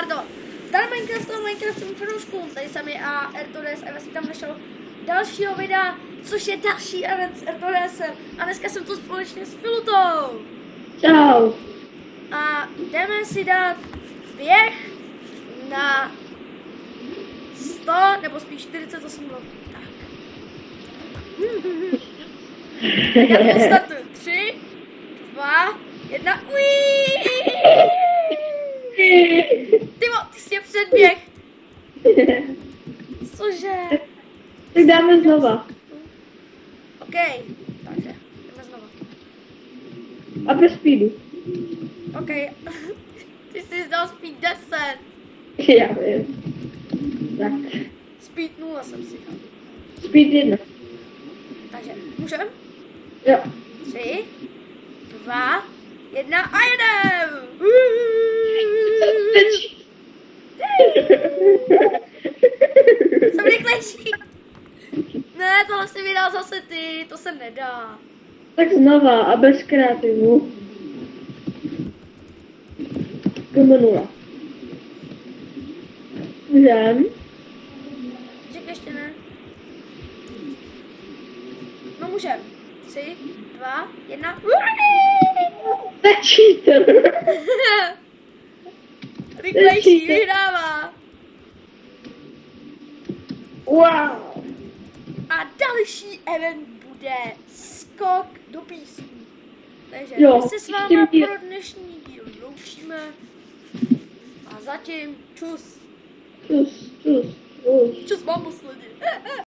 Pardon. Zdar Minecraftovým fanouškům, tady sami a Ertodes a já jsem tam našel dalšího videa, což je další event s Ertodesem. A dneska jsem tu společně s Filutou. Čau. A jdeme si dát běh na 100 nebo spíš 48 bloků. Tak. Tak já to startuju. 3, 2, 1. Tymo, ty jsi mě předběh. Cože? Tak dáme znova. OK, takže jdeme znova. A bez speedu. OK, ty jsi zdal speed 10. Já vím. Tak. Speed 0 jsem si dal. Speed 1. Takže, můžem? Jo. 3, 2, 1 a jedem! Jsem rychlejší. Ne, tohle si vydal zase ty, to se nedá. Tak znova a bez kreativu. K0. Můžem? Ček, ještě ne. No můžem. 3, 2, 1. Cheater. Rychlejší vydává. Wow. A další event bude skok do písku. Takže Jo, my se s váma pro dnešní díl loučíme. A zatím čus. Čus. Čus, mám poslední.